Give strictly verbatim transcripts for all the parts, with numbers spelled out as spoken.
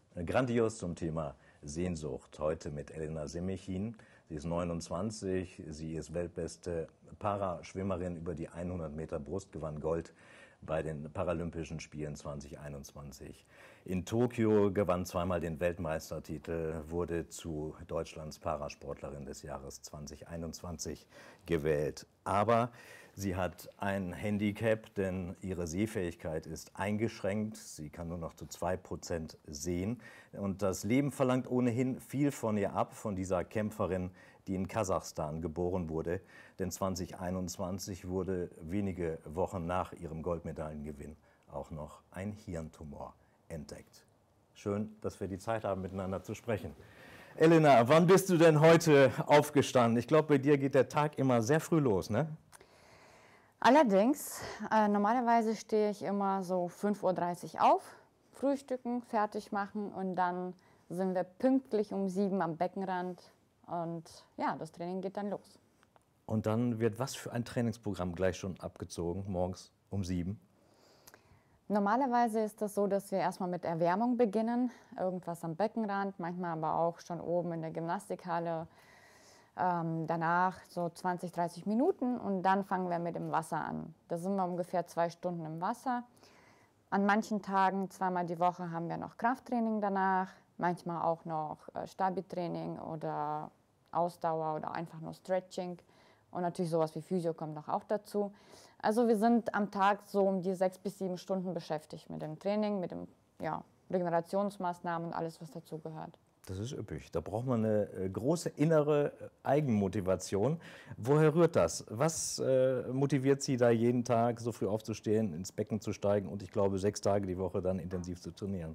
Grandios zum Thema Sehnsucht. Heute mit Elena Semichin. Sie ist neunundzwanzig, sie ist weltbeste Paraschwimmerin über die hundert Meter Brust, gewann Gold bei den Paralympischen Spielen zweitausendeinundzwanzig. In Tokio gewann zweimal den Weltmeistertitel, wurde zu Deutschlands Parasportlerin des Jahres zweitausendeinundzwanzig gewählt. Aber sie hat ein Handicap, denn ihre Sehfähigkeit ist eingeschränkt. Sie kann nur noch zu zwei Prozent sehen. Und das Leben verlangt ohnehin viel von ihr ab, von dieser Kämpferin, die in Kasachstan geboren wurde. Denn zweitausendeinundzwanzig wurde wenige Wochen nach ihrem Goldmedaillengewinn auch noch ein Hirntumor entdeckt. Schön, dass wir die Zeit haben, miteinander zu sprechen. Elena, wann bist du denn heute aufgestanden? Ich glaube, bei dir geht der Tag immer sehr früh los, ne? Allerdings, äh, normalerweise stehe ich immer so fünf Uhr dreißig auf, frühstücken, fertig machen und dann sind wir pünktlich um sieben am Beckenrand und ja, das Training geht dann los. Und dann wird was für ein Trainingsprogramm gleich schon abgezogen, morgens um sieben? Normalerweise ist es so, dass wir erstmal mit Erwärmung beginnen, irgendwas am Beckenrand, manchmal aber auch schon oben in der Gymnastikhalle. Ähm, danach so zwanzig, dreißig Minuten und dann fangen wir mit dem Wasser an. Da sind wir ungefähr zwei Stunden im Wasser. An manchen Tagen, zweimal die Woche, haben wir noch Krafttraining danach, manchmal auch noch äh, Stabi-Training oder Ausdauer oder einfach nur Stretching. Und natürlich sowas wie Physio kommt noch auch dazu. Also wir sind am Tag so um die sechs bis sieben Stunden beschäftigt mit dem Training, mit dem ja, Regenerationsmaßnahmen und alles, was dazu gehört. Das ist üppig. Da braucht man eine äh, große innere Eigenmotivation. Woher rührt das? Was äh, motiviert Sie da jeden Tag so früh aufzustehen, ins Becken zu steigen und ich glaube sechs Tage die Woche dann intensiv zu trainieren?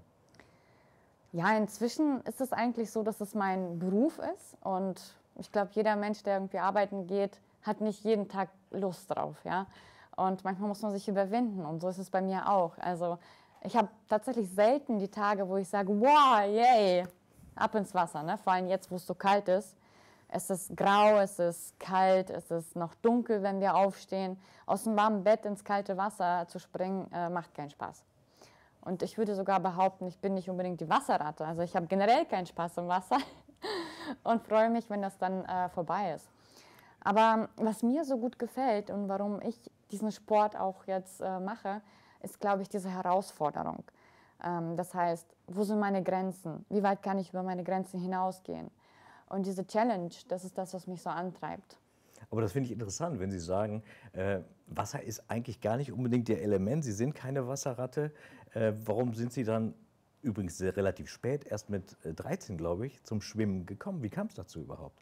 Ja, inzwischen ist es eigentlich so, dass es mein Beruf ist und ich glaube, jeder Mensch, der irgendwie arbeiten geht, hat nicht jeden Tag Lust drauf, ja. Und manchmal muss man sich überwinden und so ist es bei mir auch. Also ich habe tatsächlich selten die Tage, wo ich sage, wow, yay, ab ins Wasser, ne? Vor allem jetzt, wo es so kalt ist. Es ist grau, es ist kalt, es ist noch dunkel, wenn wir aufstehen. Aus dem warmen Bett ins kalte Wasser zu springen, äh, macht keinen Spaß. Und ich würde sogar behaupten, ich bin nicht unbedingt die Wasserratte. Also ich habe generell keinen Spaß im Wasser und freue mich, wenn das dann äh, vorbei ist. Aber was mir so gut gefällt und warum ich diesen Sport auch jetzt äh, mache, ist, glaube ich, diese Herausforderung. Ähm, das heißt, wo sind meine Grenzen? Wie weit kann ich über meine Grenzen hinausgehen? Und diese Challenge, das ist das, was mich so antreibt. Aber das finde ich interessant, wenn Sie sagen, äh, Wasser ist eigentlich gar nicht unbedingt Ihr Element. Sie sind keine Wasserratte. Äh, warum sind Sie dann übrigens sehr relativ spät, erst mit dreizehn, glaube ich, zum Schwimmen gekommen? Wie kam es dazu überhaupt?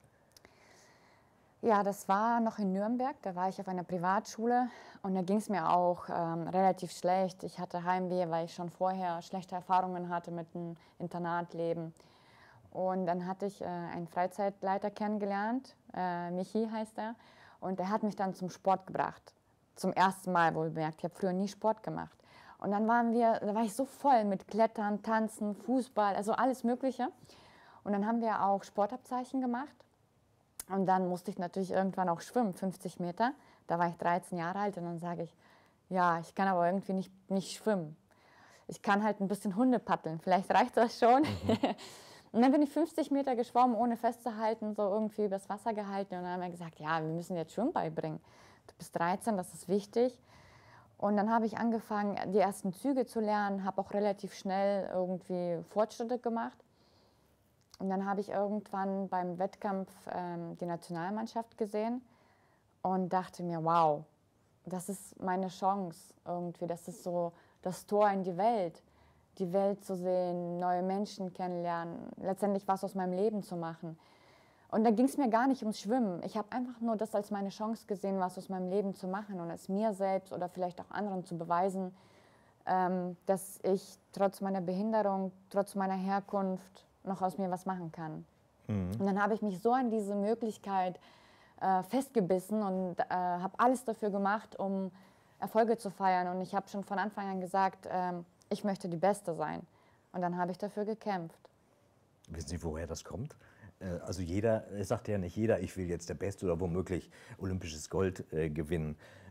Ja, das war noch in Nürnberg, da war ich auf einer Privatschule und da ging es mir auch ähm, relativ schlecht. Ich hatte Heimweh, weil ich schon vorher schlechte Erfahrungen hatte mit dem Internatleben. Und dann hatte ich äh, einen Freizeitleiter kennengelernt, äh, Michi heißt er, und er hat mich dann zum Sport gebracht. Zum ersten Mal wohlbemerkt, ich habe früher nie Sport gemacht. Und dann waren wir, da war ich so voll mit Klettern, Tanzen, Fußball, also alles Mögliche. Und dann haben wir auch Sportabzeichen gemacht. Und dann musste ich natürlich irgendwann auch schwimmen, fünfzig Meter. Da war ich dreizehn Jahre alt und dann sage ich, ja, ich kann aber irgendwie nicht, nicht schwimmen. Ich kann halt ein bisschen Hunde paddeln, vielleicht reicht das schon. Mhm. Und dann bin ich fünfzig Meter geschwommen, ohne festzuhalten, so irgendwie übers Wasser gehalten. Und dann haben wir gesagt, ja, wir müssen jetzt Schwimmen beibringen. Du bist dreizehn, das ist wichtig. Und dann habe ich angefangen, die ersten Züge zu lernen, habe auch relativ schnell irgendwie Fortschritte gemacht. Und dann habe ich irgendwann beim Wettkampf ähm, die Nationalmannschaft gesehen und dachte mir, wow, das ist meine Chance irgendwie, das ist so das Tor in die Welt, die Welt zu sehen, neue Menschen kennenlernen, letztendlich was aus meinem Leben zu machen. Und da ging es mir gar nicht ums Schwimmen. Ich habe einfach nur das als meine Chance gesehen, was aus meinem Leben zu machen und es mir selbst oder vielleicht auch anderen zu beweisen, ähm, dass ich trotz meiner Behinderung, trotz meiner Herkunft noch aus mir was machen kann. Mhm. Und dann habe ich mich so an diese Möglichkeit äh, festgebissen und äh, habe alles dafür gemacht, um Erfolge zu feiern. Und ich habe schon von Anfang an gesagt, äh, ich möchte die Beste sein. Und dann habe ich dafür gekämpft. Wissen Sie, woher das kommt? Also jeder, es sagt ja nicht jeder, ich will jetzt der Beste oder womöglich olympisches Gold äh, gewinnen.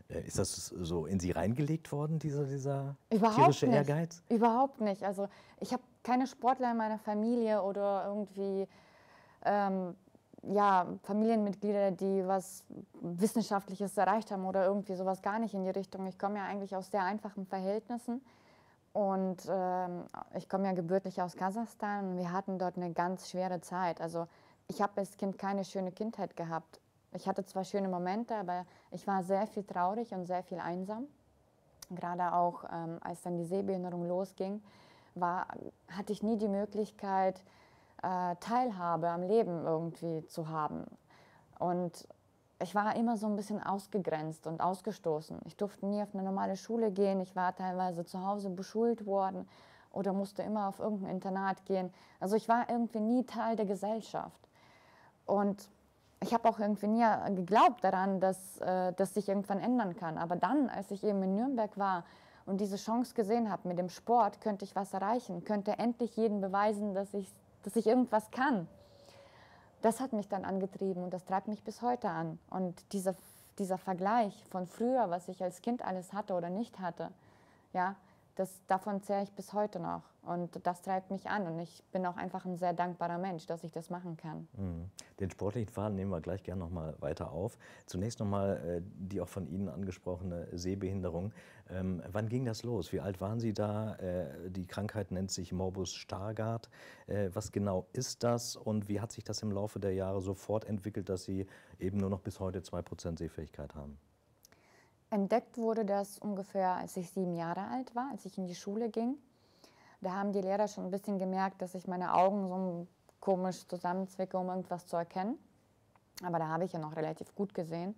Äh, ist das so in Sie reingelegt worden, dieser, dieser Überhaupt tierische nicht. Ehrgeiz? Überhaupt nicht. Also ich habe keine Sportler in meiner Familie oder irgendwie ähm, ja, Familienmitglieder, die was Wissenschaftliches erreicht haben oder irgendwie sowas, gar nicht in die Richtung. Ich komme ja eigentlich aus sehr einfachen Verhältnissen und ähm, ich komme ja gebürtig aus Kasachstan und wir hatten dort eine ganz schwere Zeit. Also ich habe als Kind keine schöne Kindheit gehabt. Ich hatte zwar schöne Momente, aber ich war sehr viel traurig und sehr viel einsam. Gerade auch ähm, als dann die Sehbehinderung losging, war, hatte ich nie die Möglichkeit, äh, Teilhabe am Leben irgendwie zu haben. Und ich war immer so ein bisschen ausgegrenzt und ausgestoßen. Ich durfte nie auf eine normale Schule gehen. Ich war teilweise zu Hause beschult worden oder musste immer auf irgendein Internat gehen. Also ich war irgendwie nie Teil der Gesellschaft. Und ich habe auch irgendwie nie geglaubt daran, dass äh, das sich irgendwann ändern kann. Aber dann, als ich eben in Nürnberg war und diese Chance gesehen habe, mit dem Sport könnte ich was erreichen, könnte endlich jedem beweisen, dass ich, dass ich irgendwas kann. Das hat mich dann angetrieben und das treibt mich bis heute an. Und dieser, dieser Vergleich von früher, was ich als Kind alles hatte oder nicht hatte, ja, das, davon zehre ich bis heute noch. Und das treibt mich an. Und ich bin auch einfach ein sehr dankbarer Mensch, dass ich das machen kann. Mhm. Den sportlichen Faden nehmen wir gleich gerne noch mal weiter auf. Zunächst noch mal äh, die auch von Ihnen angesprochene Sehbehinderung. Ähm, wann ging das los? Wie alt waren Sie da? Äh, die Krankheit nennt sich Morbus Stargardt. Äh, was genau ist das und wie hat sich das im Laufe der Jahre so fortentwickelt, dass Sie eben nur noch bis heute zwei Prozent Sehfähigkeit haben? Entdeckt wurde das ungefähr, als ich sieben Jahre alt war, als ich in die Schule ging. Da haben die Lehrer schon ein bisschen gemerkt, dass ich meine Augen so komisch zusammenzwicke, um irgendwas zu erkennen. Aber da habe ich ja noch relativ gut gesehen.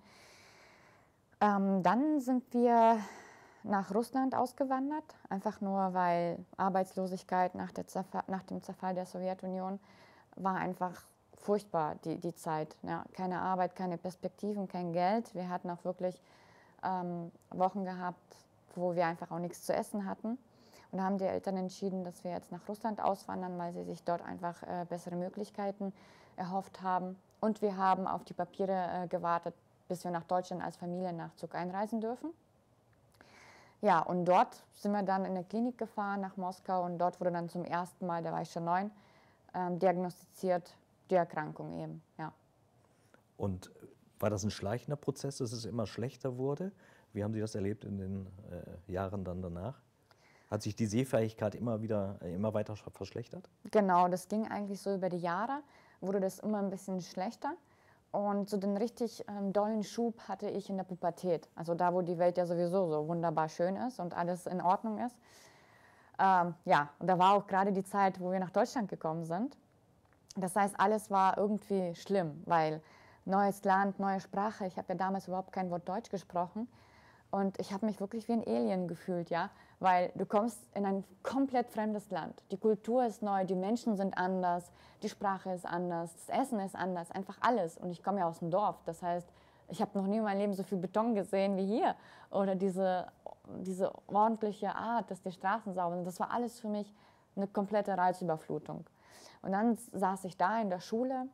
Ähm, dann sind wir nach Russland ausgewandert, einfach nur, weil Arbeitslosigkeit nach, der Zerfall, nach dem Zerfall der Sowjetunion war einfach furchtbar, die, die Zeit. Ja, keine Arbeit, keine Perspektiven, kein Geld. Wir hatten auch wirklich ähm, Wochen gehabt, wo wir einfach auch nichts zu essen hatten. Und da haben die Eltern entschieden, dass wir jetzt nach Russland auswandern, weil sie sich dort einfach äh, bessere Möglichkeiten erhofft haben. Und wir haben auf die Papiere äh, gewartet, bis wir nach Deutschland als Familiennachzug einreisen dürfen. Ja, und dort sind wir dann in eine Klinik gefahren nach Moskau und dort wurde dann zum ersten Mal, da war ich schon neun, ähm, diagnostiziert die Erkrankung eben, ja. Und war das ein schleichender Prozess, dass es immer schlechter wurde? Wie haben Sie das erlebt in den äh, Jahren dann danach? Hat sich die Sehfähigkeit immer wieder, äh, immer weiter verschlechtert? Genau, das ging eigentlich so über die Jahre, wurde das immer ein bisschen schlechter. Und so den richtig ähm, dollen Schub hatte ich in der Pubertät. Also da, wo die Welt ja sowieso so wunderbar schön ist und alles in Ordnung ist. Ähm, ja, und da war auch gerade die Zeit, wo wir nach Deutschland gekommen sind. Das heißt, alles war irgendwie schlimm, weil neues Land, neue Sprache. Ich habe ja damals überhaupt kein Wort Deutsch gesprochen. Und ich habe mich wirklich wie ein Alien gefühlt, ja, weil du kommst in ein komplett fremdes Land. Die Kultur ist neu, die Menschen sind anders, die Sprache ist anders, das Essen ist anders, einfach alles. Und ich komme ja aus dem Dorf, das heißt, ich habe noch nie in meinem Leben so viel Beton gesehen wie hier. Oder diese, diese ordentliche Art, dass die Straßen sauber sind. Das war alles für mich eine komplette Reizüberflutung. Und dann saß ich da in der Schule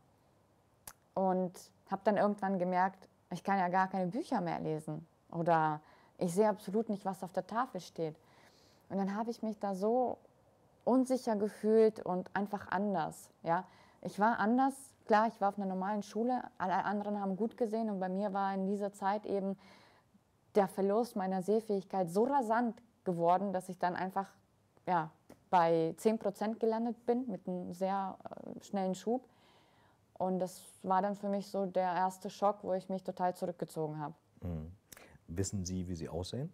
und habe dann irgendwann gemerkt, ich kann ja gar keine Bücher mehr lesen. Oder ich sehe absolut nicht, was auf der Tafel steht. Und dann habe ich mich da so unsicher gefühlt und einfach anders. Ja? Ich war anders, klar, ich war auf einer normalen Schule, alle anderen haben gut gesehen und bei mir war in dieser Zeit eben der Verlust meiner Sehfähigkeit so rasant geworden, dass ich dann einfach ja, bei zehn Prozent gelandet bin mit einem sehr äh, schnellen Schub. Und das war dann für mich so der erste Schock, wo ich mich total zurückgezogen habe. Mhm. Wissen Sie, wie Sie aussehen?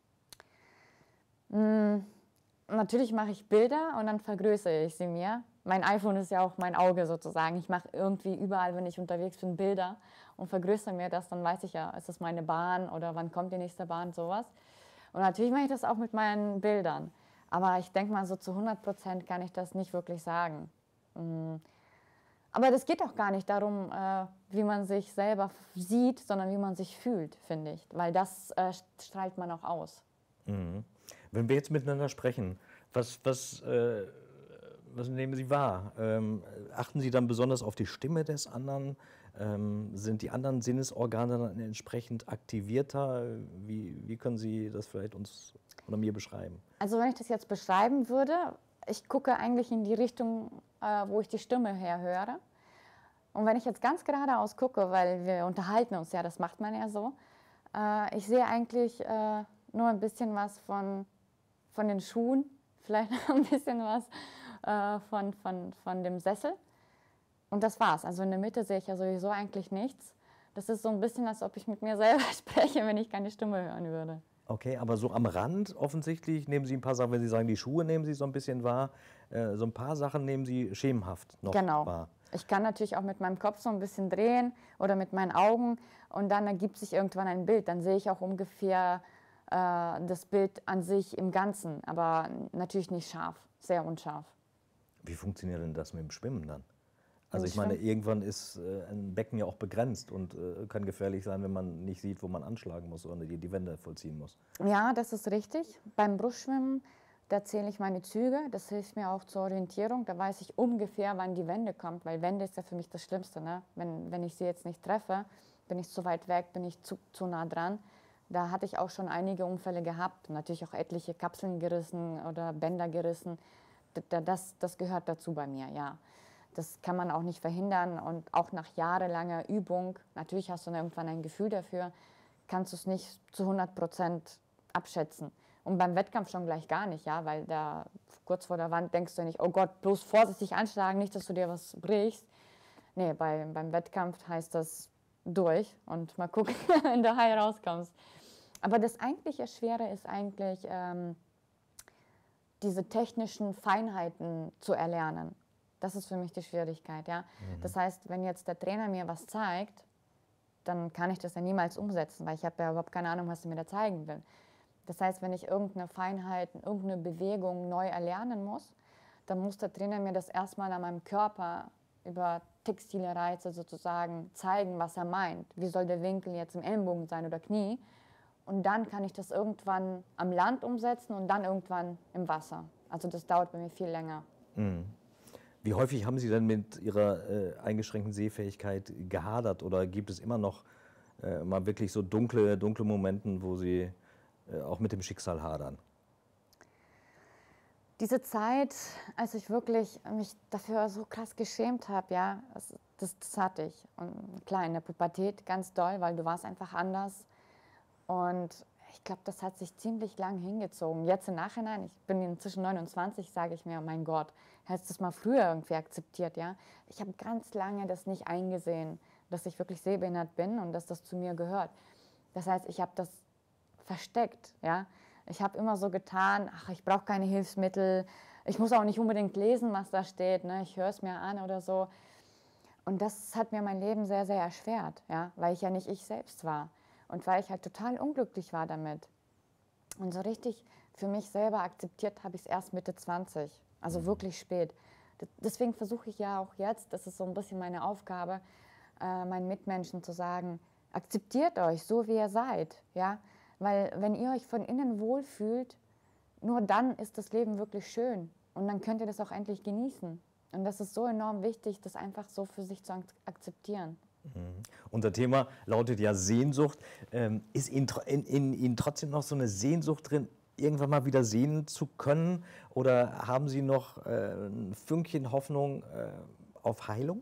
Mm, natürlich mache ich Bilder und dann vergrößere ich sie mir. Mein iPhone ist ja auch mein Auge sozusagen. Ich mache irgendwie überall, wenn ich unterwegs bin, Bilder und vergrößere mir das. Dann weiß ich ja, ist das meine Bahn oder wann kommt die nächste Bahn, sowas. Und natürlich mache ich das auch mit meinen Bildern. Aber ich denke mal, so zu hundert Prozent kann ich das nicht wirklich sagen. Mm. Aber das geht auch gar nicht darum, äh, wie man sich selber sieht, sondern wie man sich fühlt, finde ich. Weil das äh, strahlt man auch aus. Mhm. Wenn wir jetzt miteinander sprechen, was, was äh, was nehmen Sie wahr? Ähm, achten Sie dann besonders auf die Stimme des anderen? Ähm, sind die anderen Sinnesorgane dann entsprechend aktivierter? Wie, wie können Sie das vielleicht uns oder mir beschreiben? Also wenn ich das jetzt beschreiben würde, ich gucke eigentlich in die Richtung, äh, wo ich die Stimme herhöre. Und wenn ich jetzt ganz geradeaus gucke, weil wir unterhalten uns ja, das macht man ja so, äh, ich sehe eigentlich äh, nur ein bisschen was von, von den Schuhen, vielleicht ein bisschen was äh, von, von, von dem Sessel. Und das war's. Also in der Mitte sehe ich ja sowieso eigentlich nichts. Das ist so ein bisschen, als ob ich mit mir selber spreche, wenn ich keine Stimme hören würde. Okay, aber so am Rand offensichtlich nehmen Sie ein paar Sachen, wenn Sie sagen, die Schuhe nehmen Sie so ein bisschen wahr, äh, so ein paar Sachen nehmen Sie schemenhaft noch Genau. wahr. Ich kann natürlich auch mit meinem Kopf so ein bisschen drehen oder mit meinen Augen und dann ergibt sich irgendwann ein Bild. Dann sehe ich auch ungefähr äh, das Bild an sich im Ganzen, aber natürlich nicht scharf, sehr unscharf. Wie funktioniert denn das mit dem Schwimmen dann? Also Mit ich meine, Schwimmen? irgendwann ist äh, ein Becken ja auch begrenzt und äh, kann gefährlich sein, wenn man nicht sieht, wo man anschlagen muss oder die, die Wände vollziehen muss. Ja, das ist richtig. Beim Brustschwimmen, da zähle ich meine Züge. Das hilft mir auch zur Orientierung. Da weiß ich ungefähr, wann die Wende kommt, weil Wende ist ja für mich das Schlimmste. Ne? Wenn, wenn ich sie jetzt nicht treffe, bin ich zu weit weg, bin ich zu, zu nah dran. Da hatte ich auch schon einige Unfälle gehabt. Natürlich auch etliche Kapseln gerissen oder Bänder gerissen. Das, das gehört dazu bei mir, ja. Das kann man auch nicht verhindern und auch nach jahrelanger Übung, natürlich hast du dann irgendwann ein Gefühl dafür, kannst du es nicht zu hundert Prozent abschätzen. Und beim Wettkampf schon gleich gar nicht, ja, weil da kurz vor der Wand denkst du nicht, oh Gott, bloß vorsichtig anschlagen, nicht, dass du dir was brichst. Nee, bei, beim Wettkampf heißt das durch und mal gucken, wenn du heil rauskommst. Aber das eigentliche Schwere ist eigentlich, ähm, diese technischen Feinheiten zu erlernen. Das ist für mich die Schwierigkeit, ja. Mhm. Das heißt, wenn jetzt der Trainer mir was zeigt, dann kann ich das ja niemals umsetzen, weil ich habe ja überhaupt keine Ahnung, was er mir da zeigen will. Das heißt, wenn ich irgendeine Feinheit, irgendeine Bewegung neu erlernen muss, dann muss der Trainer mir das erstmal an meinem Körper über textile Reize sozusagen zeigen, was er meint. Wie soll der Winkel jetzt im Ellenbogen sein oder Knie? Und dann kann ich das irgendwann am Land umsetzen und dann irgendwann im Wasser. Also das dauert bei mir viel länger. Mhm. Wie häufig haben Sie denn mit Ihrer äh, eingeschränkten Sehfähigkeit gehadert oder gibt es immer noch äh, mal wirklich so dunkle, dunkle Momente, wo Sie äh, auch mit dem Schicksal hadern? Diese Zeit, als ich wirklich mich dafür so krass geschämt habe, ja, das, das, das hatte ich. Und klar, in der Pubertät ganz doll, weil du warst einfach anders. Und ich glaube, das hat sich ziemlich lang hingezogen. Jetzt im Nachhinein, ich bin inzwischen neunundzwanzig, sage ich mir, oh mein Gott, hättest du das mal früher irgendwie akzeptiert, ja? Ich habe ganz lange das nicht eingesehen, dass ich wirklich sehbehindert bin und dass das zu mir gehört. Das heißt, ich habe das versteckt, ja? Ich habe immer so getan, ach, ich brauche keine Hilfsmittel, ich muss auch nicht unbedingt lesen, was da steht, ne? Ich höre es mir an oder so. Und das hat mir mein Leben sehr, sehr erschwert, ja? Weil ich ja nicht ich selbst war. Und weil ich halt total unglücklich war damit. Und so richtig für mich selber akzeptiert habe ich es erst Mitte zwanzig, also wirklich spät. Deswegen versuche ich ja auch jetzt, das ist so ein bisschen meine Aufgabe, äh, meinen Mitmenschen zu sagen, akzeptiert euch so, wie ihr seid. Ja? Weil wenn ihr euch von innen wohlfühlt, nur dann ist das Leben wirklich schön. Und dann könnt ihr das auch endlich genießen. Und das ist so enorm wichtig, das einfach so für sich zu akzeptieren. Mhm. Unser Thema lautet ja Sehnsucht. Ähm, ist in, in, in Ihnen trotzdem noch so eine Sehnsucht drin, irgendwann mal wieder sehen zu können? Oder haben Sie noch äh, ein Fünkchen Hoffnung äh, auf Heilung?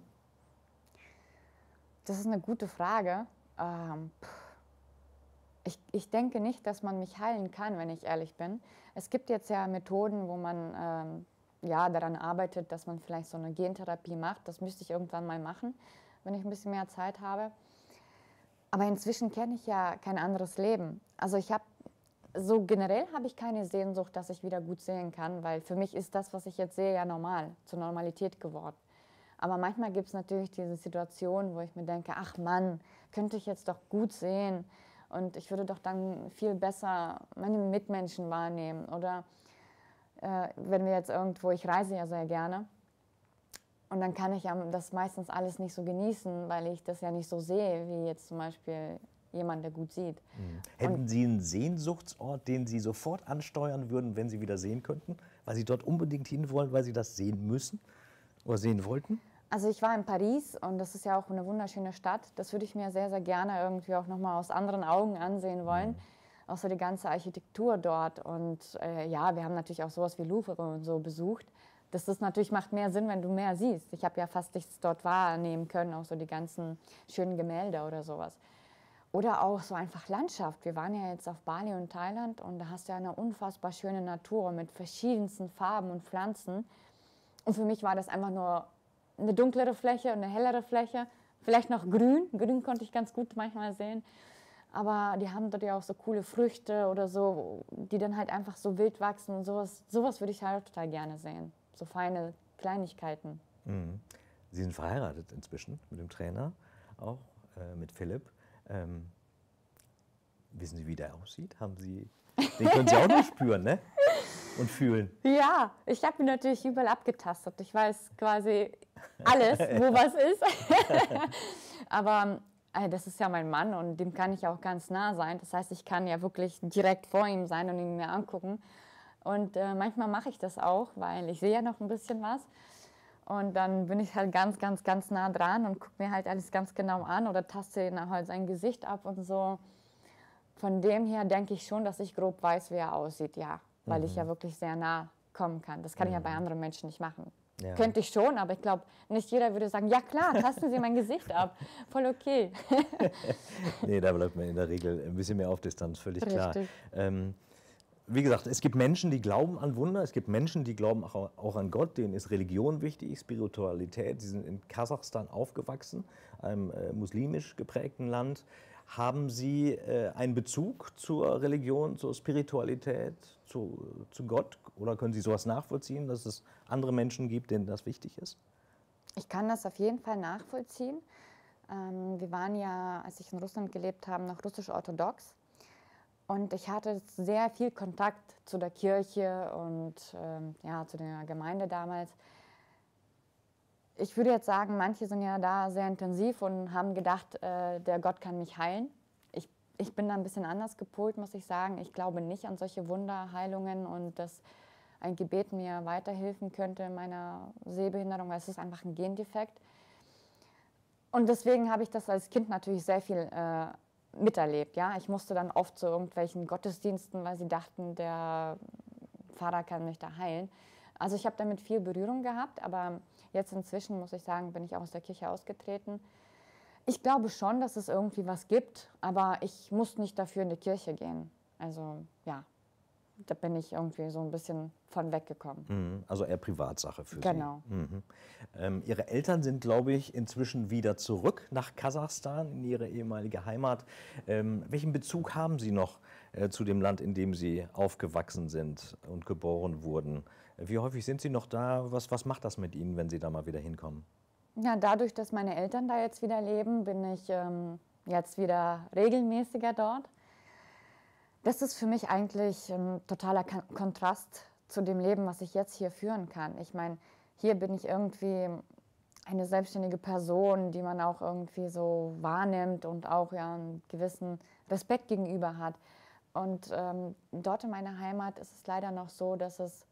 Das ist eine gute Frage. Ähm, ich, ich denke nicht, dass man mich heilen kann, wenn ich ehrlich bin. Es gibt jetzt ja Methoden, wo man ähm, ja, daran arbeitet, dass man vielleicht so eine Gentherapie macht. Das müsste ich irgendwann mal machen, wenn ich ein bisschen mehr Zeit habe. Aber inzwischen kenne ich ja kein anderes Leben. Also ich habe, so generell habe ich keine Sehnsucht, dass ich wieder gut sehen kann, weil für mich ist das, was ich jetzt sehe, ja normal, zur Normalität geworden. Aber manchmal gibt es natürlich diese Situation, wo ich mir denke, ach Mann, könnte ich jetzt doch gut sehen und ich würde doch dann viel besser meine Mitmenschen wahrnehmen. Oder äh, wenn wir jetzt irgendwo, ich reise ja sehr gerne, und dann kann ich das meistens alles nicht so genießen, weil ich das ja nicht so sehe, wie jetzt zum Beispiel jemand, der gut sieht. Mhm. Hätten Sie einen Sehnsuchtsort, den Sie sofort ansteuern würden, wenn Sie wieder sehen könnten? weil Sie dort unbedingt hinwollen, weil Sie das sehen müssen oder sehen wollten? Also ich war in Paris und das ist ja auch eine wunderschöne Stadt. Das würde ich mir sehr, sehr gerne irgendwie auch nochmal aus anderen Augen ansehen wollen. Mhm. Auch so die ganze Architektur dort. Und äh, ja, wir haben natürlich auch sowas wie Louvre und so besucht. Das ist natürlich, macht mehr Sinn, wenn du mehr siehst. Ich habe ja fast nichts dort wahrnehmen können, auch so die ganzen schönen Gemälde oder sowas. Oder auch so einfach Landschaft. Wir waren ja jetzt auf Bali und Thailand und da hast du ja eine unfassbar schöne Natur mit verschiedensten Farben und Pflanzen. Und für mich war das einfach nur eine dunklere Fläche und eine hellere Fläche. Vielleicht noch grün. Grün konnte ich ganz gut manchmal sehen. Aber die haben dort ja auch so coole Früchte oder so, die dann halt einfach so wild wachsen. Und sowas, sowas würde ich halt total gerne sehen. So feine Kleinigkeiten. Mhm. Sie sind verheiratet inzwischen mit dem Trainer, auch äh, mit Philipp. Ähm, wissen Sie, wie der aussieht? Haben Sie, den können Sie auch noch spüren, ne? Und fühlen. Ja, ich habe ihn natürlich überall abgetastet. Ich weiß quasi alles, wo was ist. Aber äh, das ist ja mein Mann und dem kann ich auch ganz nah sein. Das heißt, ich kann ja wirklich direkt vor ihm sein und ihn mir angucken. Und äh, manchmal mache ich das auch, weil ich sehe ja noch ein bisschen was. Und dann bin ich halt ganz, ganz, ganz nah dran und gucke mir halt alles ganz genau an oder taste ihn halt sein Gesicht ab und so. Von dem her denke ich schon, dass ich grob weiß, wie er aussieht, ja. Weil mhm. ich ja wirklich sehr nah kommen kann. Das kann mhm. ich ja bei anderen Menschen nicht machen. Ja. Könnte ich schon, aber ich glaube, nicht jeder würde sagen, ja klar, tasten Sie mein Gesicht ab. Voll okay. Nee, da bleibt man in der Regel ein bisschen mehr auf Distanz, völlig Richtig. klar. Ähm, wie gesagt, es gibt Menschen, die glauben an Wunder, es gibt Menschen, die glauben auch, auch an Gott, denen ist Religion wichtig, Spiritualität. Sie sind in Kasachstan aufgewachsen, einem äh, muslimisch geprägten Land. Haben Sie äh, einen Bezug zur Religion, zur Spiritualität, zu, zu Gott? Oder können Sie sowas nachvollziehen, dass es andere Menschen gibt, denen das wichtig ist? Ich kann das auf jeden Fall nachvollziehen. Ähm, wir waren ja, als ich in Russland gelebt habe, noch russisch-orthodox. Und ich hatte sehr viel Kontakt zu der Kirche und ähm, ja, zu der Gemeinde damals. Ich würde jetzt sagen, manche sind ja da sehr intensiv und haben gedacht, äh, der Gott kann mich heilen. Ich, ich bin da ein bisschen anders gepolt, muss ich sagen. Ich glaube nicht an solche Wunderheilungen und dass ein Gebet mir weiterhelfen könnte in meiner Sehbehinderung, weil es ist einfach ein Gendefekt. Und deswegen habe ich das als Kind natürlich sehr viel äh, miterlebt. Ja? Ich musste dann oft zu irgendwelchen Gottesdiensten, weil sie dachten, der Pfarrer kann mich da heilen. Also ich habe damit viel Berührung gehabt, aber jetzt inzwischen, muss ich sagen, bin ich auch aus der Kirche ausgetreten. Ich glaube schon, dass es irgendwie was gibt, aber ich muss nicht dafür in die Kirche gehen. Also ja, da bin ich irgendwie so ein bisschen von weggekommen. Mhm, also eher Privatsache für genau. Sie. Mhm. Ähm, Ihre Eltern sind, glaube ich, inzwischen wieder zurück nach Kasachstan, in Ihre ehemalige Heimat. Ähm, welchen Bezug haben Sie noch äh, zu dem Land, in dem Sie aufgewachsen sind und geboren wurden? Wie häufig sind Sie noch da? Was, was macht das mit Ihnen, wenn Sie da mal wieder hinkommen? Ja, dadurch, dass meine Eltern da jetzt wieder leben, bin ich ähm, jetzt wieder regelmäßiger dort. Das ist für mich eigentlich ein totaler Kontrast zu dem Leben, was ich jetzt hier führen kann. Ich meine, hier bin ich irgendwie eine selbstständige Person, die man auch irgendwie so wahrnimmt und auch ja einen gewissen Respekt gegenüber hat. Und ähm, dort in meiner Heimat ist es leider noch so, dass es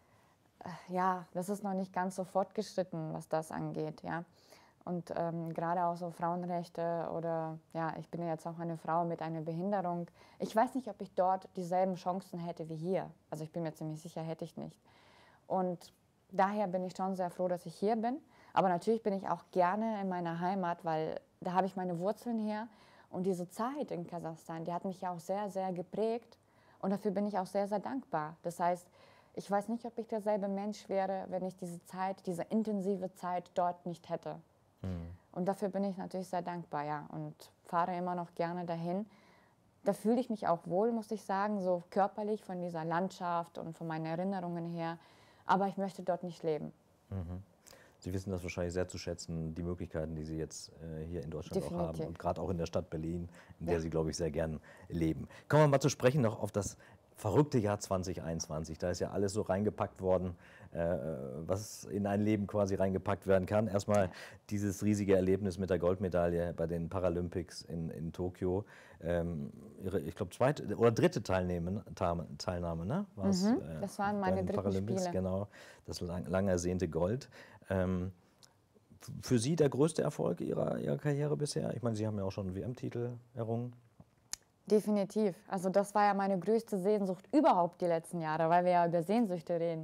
ja, das ist noch nicht ganz so fortgeschritten, was das angeht, ja. Und ähm, gerade auch so Frauenrechte oder, ja, ich bin ja jetzt auch eine Frau mit einer Behinderung. Ich weiß nicht, ob ich dort dieselben Chancen hätte wie hier. Also ich bin mir ziemlich sicher, hätte ich nicht. Und daher bin ich schon sehr froh, dass ich hier bin. Aber natürlich bin ich auch gerne in meiner Heimat, weil da habe ich meine Wurzeln her. Und diese Zeit in Kasachstan, die hat mich ja auch sehr, sehr geprägt. Und dafür bin ich auch sehr, sehr dankbar. Das heißt, ich weiß nicht, ob ich derselbe Mensch wäre, wenn ich diese Zeit, diese intensive Zeit dort nicht hätte. Mhm. Und dafür bin ich natürlich sehr dankbar, ja. Und fahre immer noch gerne dahin. Da fühle ich mich auch wohl, muss ich sagen, so körperlich von dieser Landschaft und von meinen Erinnerungen her. Aber ich möchte dort nicht leben. Mhm. Sie wissen das wahrscheinlich sehr zu schätzen, die Möglichkeiten, die Sie jetzt äh, hier in Deutschland Definitiv. auch haben. Und gerade auch in der Stadt Berlin, in ja. der Sie, glaube ich, sehr gern leben. Kommen wir mal zu sprechen noch auf das verrückte Jahr zweitausendeinundzwanzig. Da ist ja alles so reingepackt worden, äh, was in ein Leben quasi reingepackt werden kann. Erstmal dieses riesige Erlebnis mit der Goldmedaille bei den Paralympics in, in Tokio. Ähm, ihre, ich glaube, zweite oder dritte Teilnahme, Teilnahme ne? Mhm, äh, das waren meine dritten Paralympics, Spiele. Genau, das lang, lang ersehnte Gold. Ähm, für Sie der größte Erfolg Ihrer, Ihrer Karriere bisher? Ich meine, Sie haben ja auch schon einen W M-Titel errungen. Definitiv. Also das war ja meine größte Sehnsucht überhaupt die letzten Jahre, weil wir ja über Sehnsüchte reden.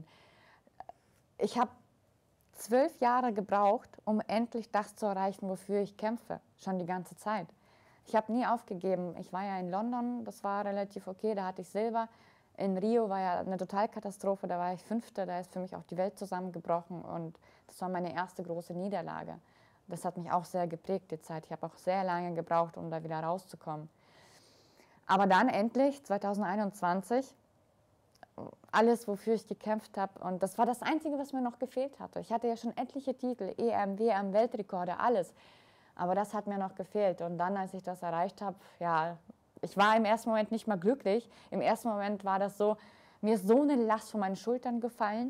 Ich habe zwölf Jahre gebraucht, um endlich das zu erreichen, wofür ich kämpfe, schon die ganze Zeit. Ich habe nie aufgegeben. Ich war ja in London, das war relativ okay, da hatte ich Silber. In Rio war ja eine Totalkatastrophe, da war ich Fünfte, da ist für mich auch die Welt zusammengebrochen und das war meine erste große Niederlage. Das hat mich auch sehr geprägt, die Zeit. Ich habe auch sehr lange gebraucht, um da wieder rauszukommen. Aber dann endlich, zweitausendeinundzwanzig, alles, wofür ich gekämpft habe. Und das war das Einzige, was mir noch gefehlt hatte. Ich hatte ja schon etliche Titel, E M, W M, Weltrekorde, alles. Aber das hat mir noch gefehlt. Und dann, als ich das erreicht habe, ja, ich war im ersten Moment nicht mal glücklich. Im ersten Moment war das so, mir ist so eine Last von meinen Schultern gefallen.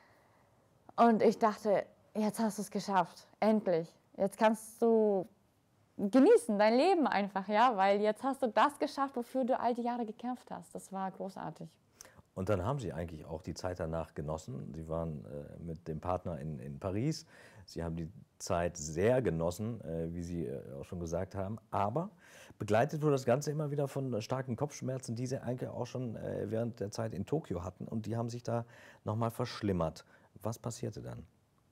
Und ich dachte, jetzt hast du es geschafft, endlich. Jetzt kannst du genießen, dein Leben einfach, ja, weil jetzt hast du das geschafft, wofür du all die Jahre gekämpft hast. Das war großartig. Und dann haben Sie eigentlich auch die Zeit danach genossen. Sie waren äh, mit dem Partner in, in Paris. Sie haben die Zeit sehr genossen, äh, wie Sie äh, auch schon gesagt haben. Aber begleitet wurde das Ganze immer wieder von starken Kopfschmerzen, die Sie eigentlich auch schon äh, während der Zeit in Tokio hatten. Und die haben sich da nochmal verschlimmert. Was passierte dann?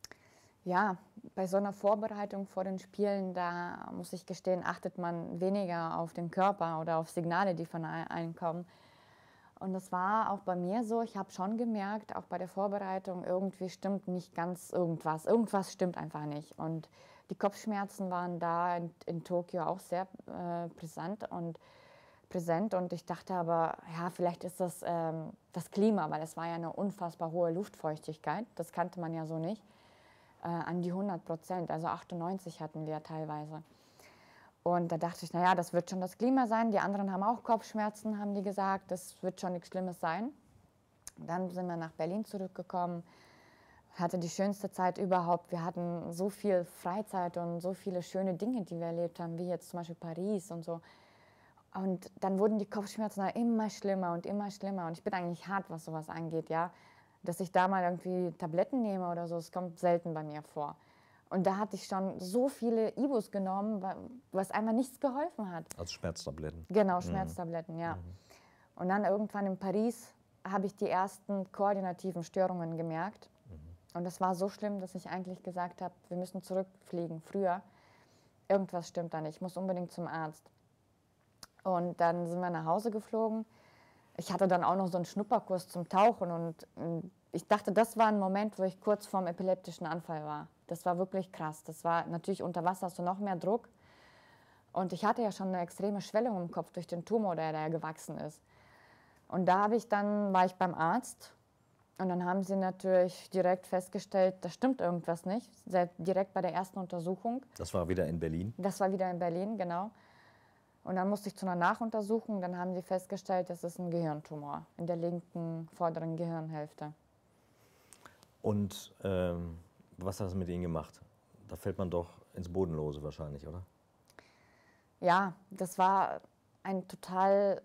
Ja, bei so einer Vorbereitung vor den Spielen, da muss ich gestehen, achtet man weniger auf den Körper oder auf Signale, die von einem kommen. Und das war auch bei mir so, ich habe schon gemerkt, auch bei der Vorbereitung, irgendwie stimmt nicht ganz irgendwas. Irgendwas stimmt einfach nicht. Und die Kopfschmerzen waren da in, in Tokio auch sehr äh, präsent und präsent. Und ich dachte aber, ja, vielleicht ist das ähm, das Klima, weil es war ja eine unfassbar hohe Luftfeuchtigkeit. Das kannte man ja so nicht. Äh, an die hundert Prozent, also achtundneunzig hatten wir teilweise. Und da dachte ich, naja, das wird schon das Klima sein. Die anderen haben auch Kopfschmerzen, haben die gesagt, das wird schon nichts Schlimmes sein. Dann sind wir nach Berlin zurückgekommen, hatte die schönste Zeit überhaupt. Wir hatten so viel Freizeit und so viele schöne Dinge, die wir erlebt haben, wie jetzt zum Beispiel Paris und so. Und dann wurden die Kopfschmerzen immer schlimmer und immer schlimmer. Und ich bin eigentlich hart, was sowas angeht, ja. Dass ich da mal irgendwie Tabletten nehme oder so, das kommt selten bei mir vor. Und da hatte ich schon so viele Ibus genommen, was einfach nichts geholfen hat. Also Schmerztabletten? Genau, Schmerztabletten, mhm. ja. Mhm. Und dann irgendwann in Paris habe ich die ersten koordinativen Störungen gemerkt. Mhm. Und das war so schlimm, dass ich eigentlich gesagt habe, wir müssen zurückfliegen, früher. Irgendwas stimmt da nicht, ich muss unbedingt zum Arzt. Und dann sind wir nach Hause geflogen. Ich hatte dann auch noch so einen Schnupperkurs zum Tauchen und ich dachte, das war ein Moment, wo ich kurz vorm epileptischen Anfall war. Das war wirklich krass. Das war natürlich unter Wasser, hast du noch mehr Druck. Und ich hatte ja schon eine extreme Schwellung im Kopf durch den Tumor, der da gewachsen ist. Und da habe ich dann, war ich beim Arzt und dann haben sie natürlich direkt festgestellt, da stimmt irgendwas nicht, direkt bei der ersten Untersuchung. Das war wieder in Berlin? Das war wieder in Berlin, genau. Und dann musste ich zu einer Nachuntersuchung, dann haben sie festgestellt, das ist ein Gehirntumor in der linken vorderen Gehirnhälfte. Und ähm, was hat das mit Ihnen gemacht? Da fällt man doch ins Bodenlose wahrscheinlich, oder? Ja, das war ein total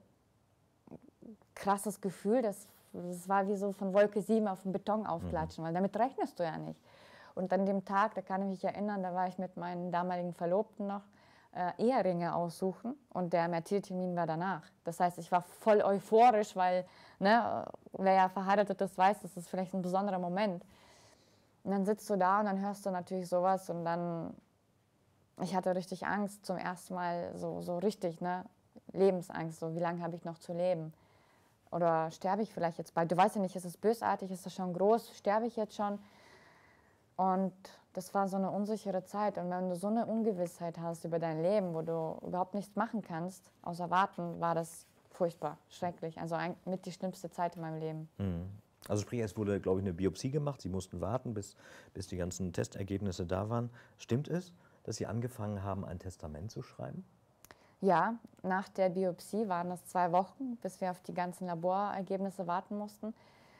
krasses Gefühl. Das, das war wie so von Wolke sieben auf den Beton aufklatschen, mhm. weil damit rechnest du ja nicht. Und an dem Tag, da kann ich mich erinnern, da war ich mit meinem damaligen Verlobten noch, Äh, Eheringe aussuchen und der M R T-Termin war danach. Das heißt, ich war voll euphorisch, weil, ne, wer ja verheiratet ist, weiß, das ist vielleicht ein besonderer Moment. Und dann sitzt du da und dann hörst du natürlich sowas und dann, ich hatte richtig Angst, zum ersten Mal so, so richtig, ne, Lebensangst, so wie lange habe ich noch zu leben? Oder sterbe ich vielleicht jetzt bald? Du weißt ja nicht, ist es bösartig, ist es schon groß, sterbe ich jetzt schon? Und das war so eine unsichere Zeit. Und wenn du so eine Ungewissheit hast über dein Leben, wo du überhaupt nichts machen kannst, außer warten, war das furchtbar, schrecklich. Also mit die schlimmste Zeit in meinem Leben. Mhm. Also sprich, es wurde, glaube ich, eine Biopsie gemacht. Sie mussten warten, bis, bis die ganzen Testergebnisse da waren. Stimmt es, dass Sie angefangen haben, ein Testament zu schreiben? Ja, nach der Biopsie waren es zwei Wochen, bis wir auf die ganzen Laborergebnisse warten mussten.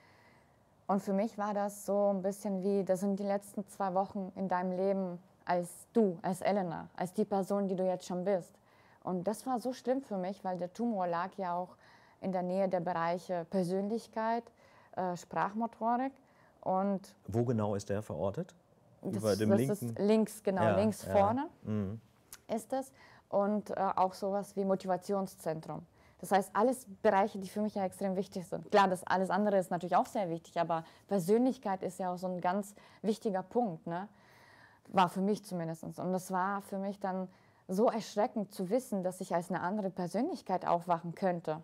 Und für mich war das so ein bisschen wie, das sind die letzten zwei Wochen in deinem Leben als du, als Elena, als die Person, die du jetzt schon bist. Und das war so schlimm für mich, weil der Tumor lag ja auch in der Nähe der Bereiche Persönlichkeit, äh, Sprachmotorik. Und wo genau ist der verortet? das, Über dem das linken? ist links, genau, Ja, links ja. vorne Mhm. ist es. Und äh, auch sowas wie Motivationszentrum. Das heißt, alles Bereiche, die für mich ja extrem wichtig sind. Klar, das alles andere ist natürlich auch sehr wichtig, aber Persönlichkeit ist ja auch so ein ganz wichtiger Punkt, ne? War für mich zumindest. Und das war für mich dann so erschreckend zu wissen, dass ich als eine andere Persönlichkeit aufwachen könnte.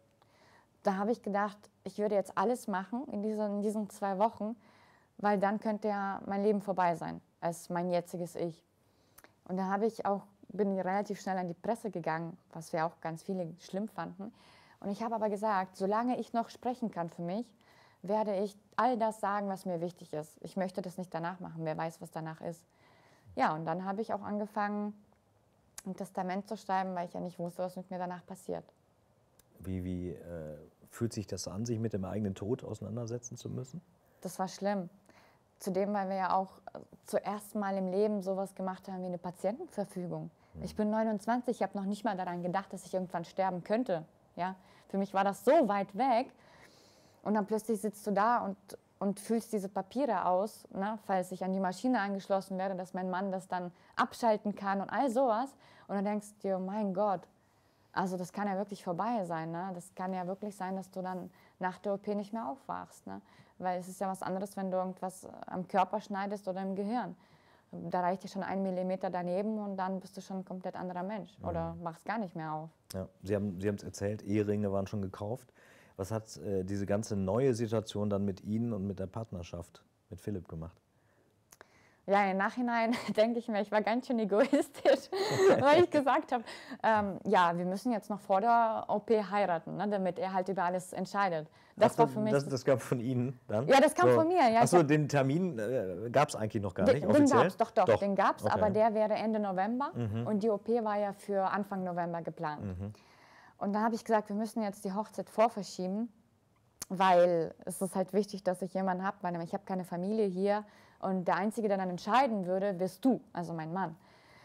Da habe ich gedacht, ich würde jetzt alles machen in diesen, in diesen zwei Wochen, weil dann könnte ja mein Leben vorbei sein, als mein jetziges Ich. Und da habe ich auch, bin ich relativ schnell an die Presse gegangen, was wir auch ganz viele schlimm fanden. Und ich habe aber gesagt, solange ich noch sprechen kann für mich, werde ich all das sagen, was mir wichtig ist. Ich möchte das nicht danach machen, wer weiß, was danach ist. Ja, und dann habe ich auch angefangen, ein Testament zu schreiben, weil ich ja nicht wusste, was mit mir danach passiert. Wie, wie äh, fühlt sich das an, sich mit dem eigenen Tod auseinandersetzen zu müssen? Das war schlimm. Zudem, weil wir ja auch zuerst mal im Leben sowas gemacht haben wie eine Patientenverfügung. Mhm. Ich bin neunundzwanzig, ich habe noch nicht mal daran gedacht, dass ich irgendwann sterben könnte. Ja? Für mich war das so weit weg. Und dann plötzlich sitzt du da und, und füllst diese Papiere aus, ne, falls ich an die Maschine angeschlossen werde, dass mein Mann das dann abschalten kann und all sowas. Und dann denkst du dir, mein Gott, also das kann ja wirklich vorbei sein. Ne? Das kann ja wirklich sein, dass du dann nach der O P nicht mehr aufwachst. Ne? Weil es ist ja was anderes, wenn du irgendwas am Körper schneidest oder im Gehirn. Da reicht dir schon ein Millimeter daneben und dann bist du schon ein komplett anderer Mensch. Oder Mhm. machst gar nicht mehr auf. Ja. Sie haben Sie haben es erzählt, Eheringe waren schon gekauft. Was hat äh, diese ganze neue Situation dann mit Ihnen und mit der Partnerschaft mit Philipp gemacht? Ja, im Nachhinein denke ich mir, ich war ganz schön egoistisch, weil ich gesagt habe, ähm, ja, wir müssen jetzt noch vor der O P heiraten, ne, damit er halt über alles entscheidet. Das Ach, war für mich... Das, das kam von Ihnen dann? Ja, das kam so. von mir. Ja, Achso, den Termin äh, gab es eigentlich noch gar nicht den, offiziell? Den gab es, doch, doch, doch, den gab es, okay. aber der wäre Ende November Mhm. und die O P war ja für Anfang November geplant. Mhm. Und dann habe ich gesagt, wir müssen jetzt die Hochzeit vorverschieben, weil es ist halt wichtig, dass ich jemanden habe, weil ich habe keine Familie hier und der Einzige, der dann entscheiden würde, bist du, also mein Mann.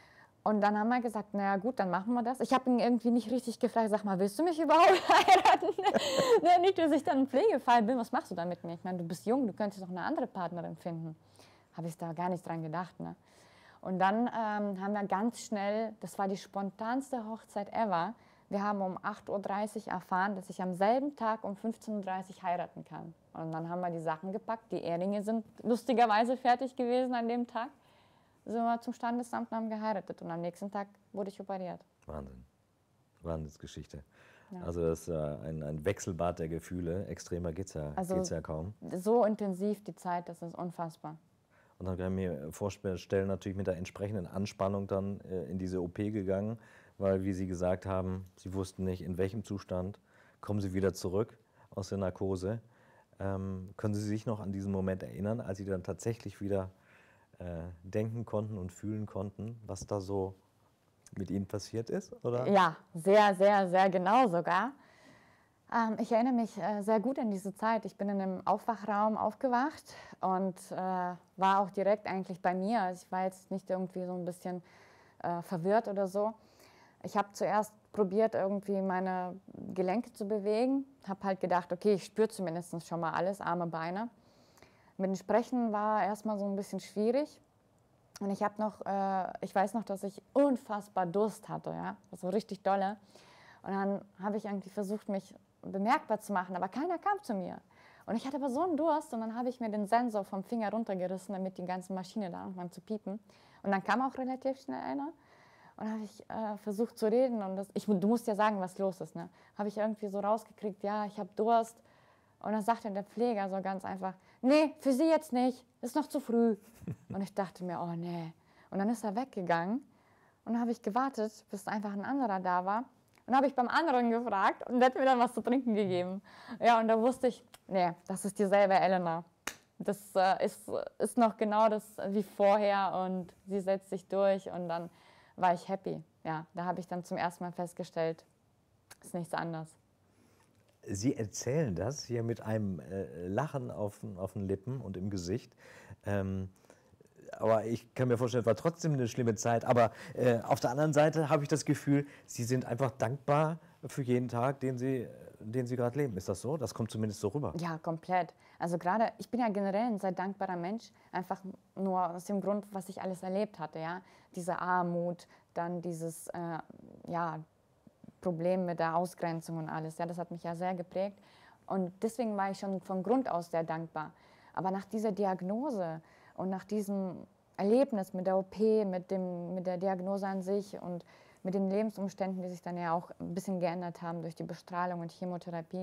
Und dann haben wir gesagt, naja gut, dann machen wir das. Ich habe ihn irgendwie nicht richtig gefragt, sag mal, willst du mich überhaupt heiraten? Nicht, dass ich dann ein Pflegefall bin, was machst du dann mit mir? Ich meine, du bist jung, du könntest doch eine andere Partnerin finden. Habe ich da gar nicht dran gedacht. Ne? Und dann ähm, haben wir ganz schnell, das war die spontanste Hochzeit ever, wir haben um acht Uhr dreißig erfahren, dass ich am selben Tag um fünfzehn Uhr dreißig heiraten kann. Und dann haben wir die Sachen gepackt. Die Eheringe sind lustigerweise fertig gewesen an dem Tag. Sind wir zum Standesamt und haben geheiratet. Und am nächsten Tag wurde ich operiert. Wahnsinn. Wahnsinnsgeschichte. Ja. Also das ist äh, ein, ein Wechselbad der Gefühle. Extremer geht es ja, Also geht's ja kaum. So intensiv die Zeit, das ist unfassbar. Und dann kann ich mir vorstellen, natürlich mit der entsprechenden Anspannung dann äh, in diese O P gegangen, weil, wie Sie gesagt haben, Sie wussten nicht, in welchem Zustand kommen Sie wieder zurück aus der Narkose. Ähm, können Sie sich noch an diesen Moment erinnern, als Sie dann tatsächlich wieder äh, denken konnten und fühlen konnten, was da so mit Ihnen passiert ist? Oder? Ja, sehr, sehr, sehr genau sogar. Ähm, ich erinnere mich äh, sehr gut an diese Zeit. Ich bin in einem Aufwachraum aufgewacht und äh, war auch direkt eigentlich bei mir. Also ich war jetzt nicht irgendwie so ein bisschen äh, verwirrt oder so. Ich habe zuerst probiert, irgendwie meine Gelenke zu bewegen. Habe halt gedacht, okay, ich spüre zumindest schon mal alles, Arme, Beine. Mit dem Sprechen war erstmal so ein bisschen schwierig. Und ich habe noch, äh, ich weiß noch, dass ich unfassbar Durst hatte, ja, so richtig dolle. Und dann habe ich irgendwie versucht, mich bemerkbar zu machen, aber keiner kam zu mir. Und ich hatte aber so einen Durst und dann habe ich mir den Sensor vom Finger runtergerissen, damit die ganze Maschine da anfängt zu piepen. Und dann kam auch relativ schnell einer. Und dann habe ich äh, versucht zu reden und das, ich, du musst ja sagen, was los ist. Ne? Habe ich irgendwie so rausgekriegt, ja, ich habe Durst. Und dann sagte der Pfleger so ganz einfach, nee, für Sie jetzt nicht, ist noch zu früh. Und ich dachte mir, oh nee. Und dann ist er weggegangen und dann habe ich gewartet, bis einfach ein anderer da war. Und dann habe ich beim anderen gefragt und der hat mir dann was zu trinken gegeben. Ja, und da wusste ich, nee, das ist dieselbe Elena. Das äh, ist, ist noch genau das wie vorher und sie setzt sich durch und dann war ich happy. ja, da habe ich dann zum ersten Mal festgestellt, ist nichts anderes. Sie erzählen das hier mit einem äh, Lachen auf, auf den Lippen und im Gesicht. Ähm, aber ich kann mir vorstellen, es war trotzdem eine schlimme Zeit. Aber äh, auf der anderen Seite habe ich das Gefühl, Sie sind einfach dankbar für jeden Tag, den Sie, den Sie gerade leben. Ist das so? Das kommt zumindest so rüber. Ja, komplett. Also gerade, ich bin ja generell ein sehr dankbarer Mensch, einfach nur aus dem Grund, was ich alles erlebt hatte, ja. Diese Armut, dann dieses, äh, ja, Problem mit der Ausgrenzung und alles, ja, das hat mich ja sehr geprägt. Und deswegen war ich schon von Grund aus sehr dankbar. Aber nach dieser Diagnose und nach diesem Erlebnis mit der O P, mit, dem, mit der Diagnose an sich und mit den Lebensumständen, die sich dann ja auch ein bisschen geändert haben durch die Bestrahlung und Chemotherapie,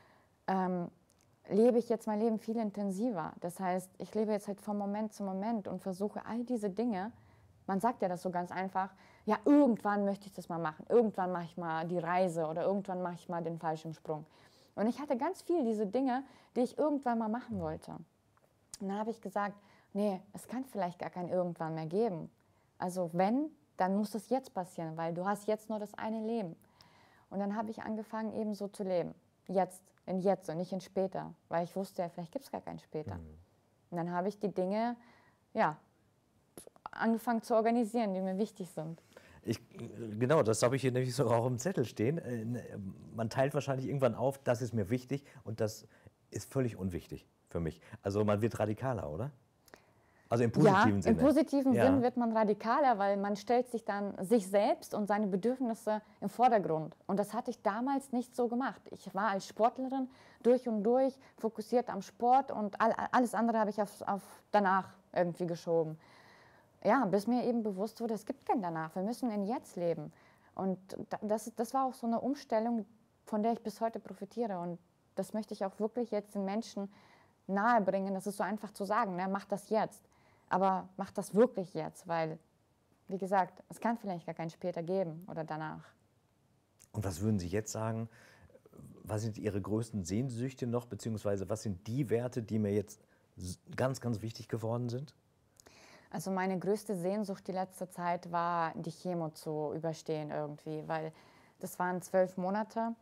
ähm, lebe ich jetzt mein Leben viel intensiver. Das heißt, ich lebe jetzt halt von Moment zu Moment und versuche all diese Dinge, man sagt ja das so ganz einfach, ja, irgendwann möchte ich das mal machen, irgendwann mache ich mal die Reise oder irgendwann mache ich mal den Fallschirmsprung. Und ich hatte ganz viel diese Dinge, die ich irgendwann mal machen wollte. Und dann habe ich gesagt, nee, es kann vielleicht gar kein irgendwann mehr geben. Also wenn, dann muss das jetzt passieren, weil du hast jetzt nur das eine Leben. Und dann habe ich angefangen, eben so zu leben. Jetzt, in jetzt und nicht in später. Weil ich wusste ja, vielleicht gibt es gar kein später. Mhm. Und dann habe ich die Dinge, ja, angefangen zu organisieren, die mir wichtig sind. Ich, genau, das habe ich hier nämlich sogar auch im Zettel stehen. Man teilt wahrscheinlich irgendwann auf, das ist mir wichtig und das ist völlig unwichtig für mich. Also man wird radikaler, oder? Also im positiven ja, Sinne. Im positiven ja. Sinn wird man radikaler, weil man stellt sich dann sich selbst und seine Bedürfnisse im Vordergrund. Und das hatte ich damals nicht so gemacht. Ich war als Sportlerin durch und durch fokussiert am Sport und all, alles andere habe ich auf, auf danach irgendwie geschoben. Ja, bis mir eben bewusst wurde, es gibt kein Danach, wir müssen in Jetzt leben. Und das, das war auch so eine Umstellung, von der ich bis heute profitiere. Und das möchte ich auch wirklich jetzt den Menschen nahebringen. Das ist so einfach zu sagen, ne? Mach das jetzt. Aber mach das wirklich jetzt, weil, wie gesagt, es kann vielleicht gar kein später geben oder danach. Und was würden Sie jetzt sagen, was sind Ihre größten Sehnsüchte noch, beziehungsweise was sind die Werte, die mir jetzt ganz, ganz wichtig geworden sind? Also meine größte Sehnsucht die letzte Zeit war, die Chemo zu überstehen irgendwie, weil das waren zwölf Monate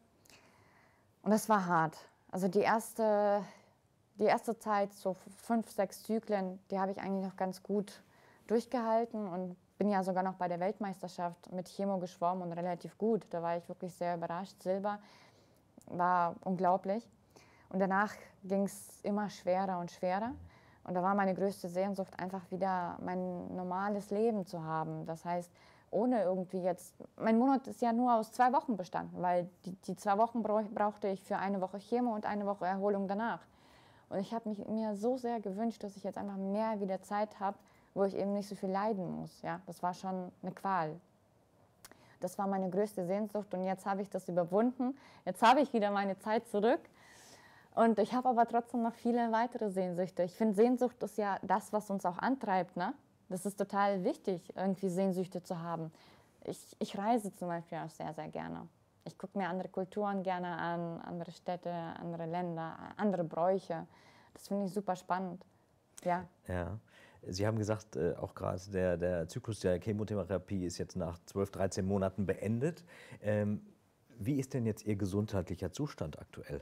und das war hart. Also die erste, die erste Zeit, so fünf, sechs Zyklen, die habe ich eigentlich noch ganz gut durchgehalten und bin ja sogar noch bei der Weltmeisterschaft mit Chemo geschwommen und relativ gut. Da war ich wirklich sehr überrascht. Silber war unglaublich. Und danach ging es immer schwerer und schwerer. Und da war meine größte Sehnsucht, einfach wieder mein normales Leben zu haben. Das heißt, ohne irgendwie jetzt, mein Monat ist ja nur aus zwei Wochen bestanden, weil die, die zwei Wochen brauchte ich für eine Woche Chemo und eine Woche Erholung danach. Und ich habe mich mir so sehr gewünscht, dass ich jetzt einfach mehr wieder Zeit habe, wo ich eben nicht so viel leiden muss. Ja? Das war schon eine Qual. Das war meine größte Sehnsucht und jetzt habe ich das überwunden. Jetzt habe ich wieder meine Zeit zurück. Und ich habe aber trotzdem noch viele weitere Sehnsüchte. Ich finde, Sehnsucht ist ja das, was uns auch antreibt. Ne? Das ist total wichtig, irgendwie Sehnsüchte zu haben. Ich, ich reise zum Beispiel auch sehr, sehr gerne. Ich gucke mir andere Kulturen gerne an, andere Städte, andere Länder, andere Bräuche. Das finde ich super spannend. Ja. Ja. Sie haben gesagt, äh, auch gerade der, der Zyklus der Chemotherapie ist jetzt nach zwölf, dreizehn Monaten beendet. Ähm, wie ist denn jetzt Ihr gesundheitlicher Zustand aktuell?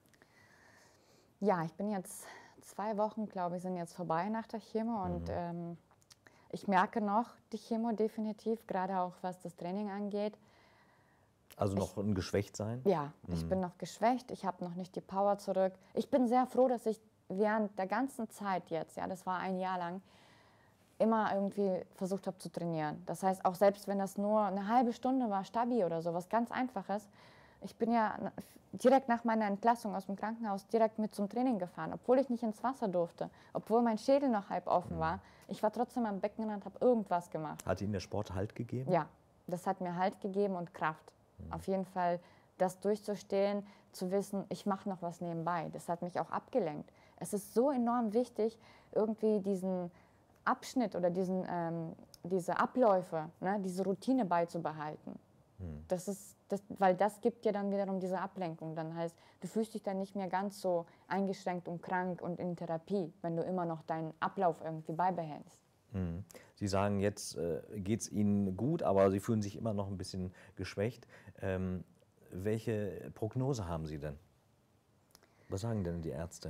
Ja, ich bin jetzt zwei Wochen, glaube ich, sind jetzt vorbei nach der Chemo und mhm. ähm, ich merke noch die Chemo definitiv, gerade auch was das Training angeht. Also noch ich, ein Geschwächtsein? Ja, mhm. ich bin noch geschwächt, ich habe noch nicht die Power zurück. Ich bin sehr froh, dass ich während der ganzen Zeit jetzt, ja, das war ein Jahr lang, immer irgendwie versucht habe zu trainieren. Das heißt, auch selbst wenn das nur eine halbe Stunde war, Stabi oder so, was ganz Einfaches, ich bin ja direkt nach meiner Entlassung aus dem Krankenhaus direkt mit zum Training gefahren, obwohl ich nicht ins Wasser durfte, obwohl mein Schädel noch halb offen war. Ich war trotzdem am Becken und habe irgendwas gemacht. Hat Ihnen der Sport Halt gegeben? Ja, das hat mir Halt gegeben und Kraft. Mhm. Auf jeden Fall das durchzustehen, zu wissen, ich mache noch was nebenbei. Das hat mich auch abgelenkt. Es ist so enorm wichtig, irgendwie diesen Abschnitt oder diesen, ähm, diese Abläufe, ne, diese Routine beizubehalten. Hm. Das ist, das, weil das gibt dir dann wiederum diese Ablenkung. Dann heißt, du fühlst dich dann nicht mehr ganz so eingeschränkt und krank und in Therapie, wenn du immer noch deinen Ablauf irgendwie beibehältst. Sie sagen, jetzt äh, geht es Ihnen gut, aber Sie fühlen sich immer noch ein bisschen geschwächt. Ähm, welche Prognose haben Sie denn? Was sagen denn die Ärzte?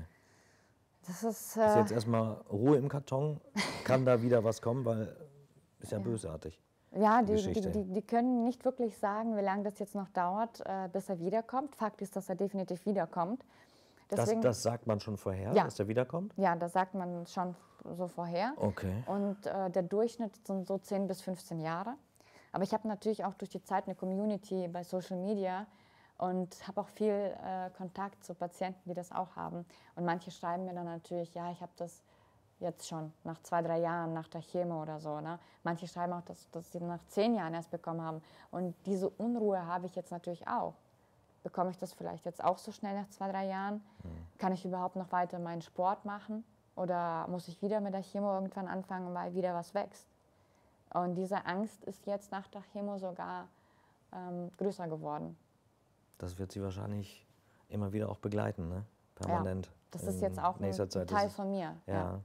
Das ist, Ist äh, jetzt erstmal Ruhe im Karton? Kann da wieder was kommen? Weil ist ja, Ja. bösartig. ja, die die, die, Geschichte. die, die können nicht wirklich sagen, wie lange das jetzt noch dauert, äh, bis er wiederkommt. Fakt ist, dass er definitiv wiederkommt. Das, Deswegen, das sagt man schon vorher, Ja. dass der wiederkommt? ja, das sagt man schon so vorher. Okay. Und äh, der Durchschnitt sind so zehn bis fünfzehn Jahre. Aber ich habe natürlich auch durch die Zeit eine Community bei Social Media und habe auch viel äh, Kontakt zu Patienten, die das auch haben. Und manche schreiben mir dann natürlich, ja, ich habe das jetzt schon nach zwei, drei Jahren nach der Chemo oder so. Ne? Manche schreiben auch, dass, dass sie nach zehn Jahren erst bekommen haben. Und diese Unruhe habe ich jetzt natürlich auch. Bekomme ich das vielleicht jetzt auch so schnell nach zwei, drei Jahren? Kann ich überhaupt noch weiter meinen Sport machen? Oder muss ich wieder mit der Chemo irgendwann anfangen, weil wieder was wächst? Und diese Angst ist jetzt nach der Chemo sogar ähm, größer geworden. Das wird Sie wahrscheinlich immer wieder auch begleiten, ne? Permanent. Ja, das ist jetzt auch ein, nächster Zeit ein Teil ist es- von mir. Ja. Ja.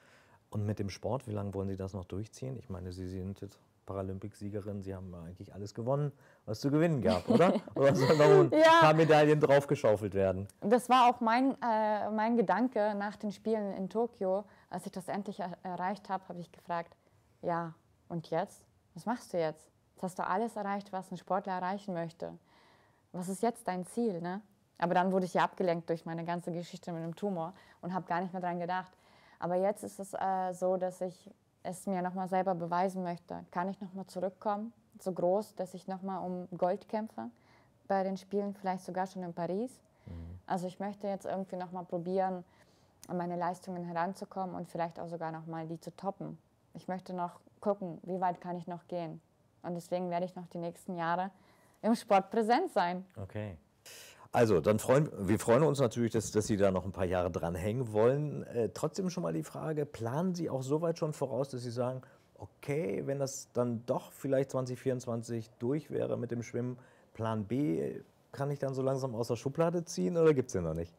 Und mit dem Sport, wie lange wollen Sie das noch durchziehen? Ich meine, Sie sind jetzt Paralympic-Siegerin, Sie haben eigentlich alles gewonnen, was zu gewinnen gab, oder? Oder sollen noch ein Ja. paar Medaillen draufgeschaufelt werden? Das war auch mein, äh, mein Gedanke nach den Spielen in Tokio. Als ich das endlich er erreicht habe, habe ich gefragt, ja, und jetzt? Was machst du jetzt? Jetzt hast du alles erreicht, was ein Sportler erreichen möchte. Was ist jetzt dein Ziel? Ne? Aber dann wurde ich ja abgelenkt durch meine ganze Geschichte mit dem Tumor und habe gar nicht mehr daran gedacht. Aber jetzt ist es äh, so, dass ich es mir nochmal selber beweisen möchte. Kann ich nochmal zurückkommen, so groß, dass ich nochmal um Gold kämpfe bei den Spielen, vielleicht sogar schon in Paris. Mhm. Also ich möchte jetzt irgendwie nochmal probieren, an meine Leistungen heranzukommen und vielleicht auch sogar nochmal die zu toppen. Ich möchte noch gucken, wie weit kann ich noch gehen. Und deswegen werde ich noch die nächsten Jahre im Sport präsent sein. Okay. Also, dann freuen wir freuen uns natürlich, dass, dass Sie da noch ein paar Jahre dran hängen wollen. Äh, trotzdem schon mal die Frage, planen Sie auch so weit schon voraus, dass Sie sagen, okay, wenn das dann doch vielleicht zwanzig vierundzwanzig durch wäre mit dem Schwimmen, Plan B, kann ich dann so langsam aus der Schublade ziehen oder gibt es den noch nicht?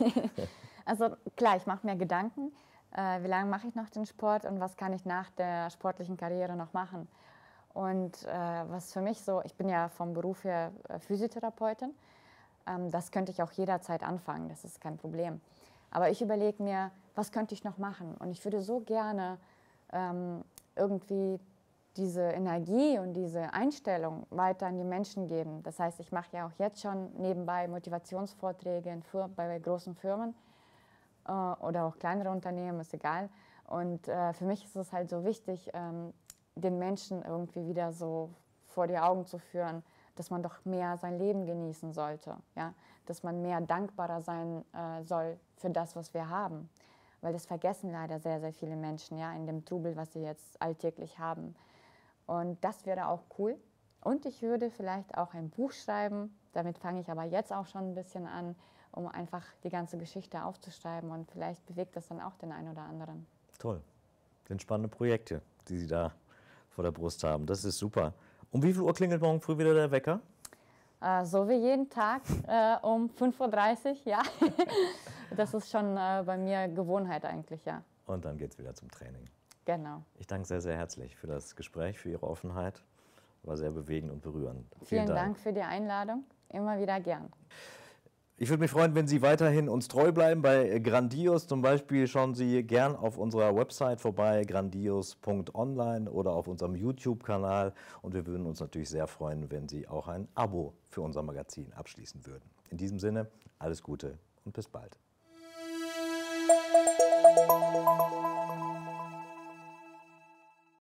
Also klar, ich mache mir Gedanken, äh, wie lange mache ich noch den Sport und was kann ich nach der sportlichen Karriere noch machen. Und äh, was für mich so, ich bin ja vom Beruf her äh, Physiotherapeutin, ähm, das könnte ich auch jederzeit anfangen, das ist kein Problem. Aber ich überlege mir, was könnte ich noch machen? Und ich würde so gerne ähm, irgendwie diese Energie und diese Einstellung weiter an die Menschen geben. Das heißt, ich mache ja auch jetzt schon nebenbei Motivationsvorträge in Fir- bei großen Firmen äh, oder auch kleinere Unternehmen, ist egal. Und äh, für mich ist es halt so wichtig, ähm, den Menschen irgendwie wieder so vor die Augen zu führen, dass man doch mehr sein Leben genießen sollte, ja? Dass man mehr dankbarer sein äh, soll für das, was wir haben. Weil das vergessen leider sehr, sehr viele Menschen, ja, in dem Trubel, was sie jetzt alltäglich haben. Und das wäre auch cool. Und ich würde vielleicht auch ein Buch schreiben, damit fange ich aber jetzt auch schon ein bisschen an, um einfach die ganze Geschichte aufzuschreiben und vielleicht bewegt das dann auch den einen oder anderen. Toll. Das sind spannende Projekte, die Sie da vor der Brust haben. Das ist super. Um wie viel Uhr klingelt morgen früh wieder der Wecker? Äh, so wie jeden Tag äh, um fünf Uhr dreißig, ja. Das ist schon äh, bei mir Gewohnheit eigentlich, ja. Und dann geht es wieder zum Training. Genau. Ich danke sehr, sehr herzlich für das Gespräch, für Ihre Offenheit. War sehr bewegend und berührend. Vielen, Vielen Dank. Dank für die Einladung. Immer wieder gern. Ich würde mich freuen, wenn Sie weiterhin uns treu bleiben. Bei Grandios zum Beispiel schauen Sie gern auf unserer Website vorbei, grandios punkt online oder auf unserem YouTube-Kanal. Und wir würden uns natürlich sehr freuen, wenn Sie auch ein Abo für unser Magazin abschließen würden. In diesem Sinne, alles Gute und bis bald.